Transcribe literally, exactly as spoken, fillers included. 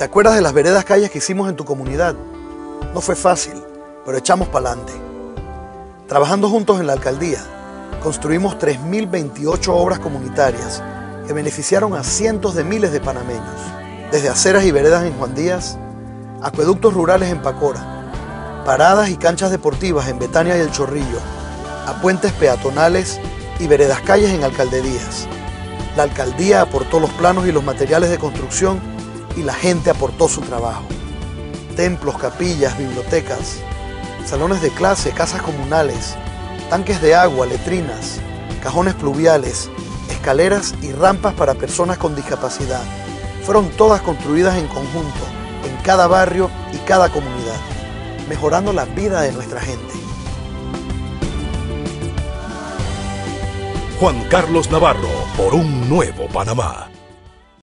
¿Te acuerdas de las veredas calles que hicimos en tu comunidad? No fue fácil, pero echamos pa'lante. Trabajando juntos en la alcaldía, construimos tres mil veintiocho obras comunitarias que beneficiaron a cientos de miles de panameños, desde aceras y veredas en Juan Díaz, acueductos rurales en Pacora, paradas y canchas deportivas en Betania y El Chorrillo, a puentes peatonales y veredas calles en Alcaldías. La alcaldía aportó los planos y los materiales de construcción y la gente aportó su trabajo. Templos, capillas, bibliotecas, salones de clase, casas comunales, tanques de agua, letrinas, cajones pluviales, escaleras y rampas para personas con discapacidad. Fueron todas construidas en conjunto, en cada barrio y cada comunidad, mejorando la vida de nuestra gente. Juan Carlos Navarro, por un nuevo Panamá.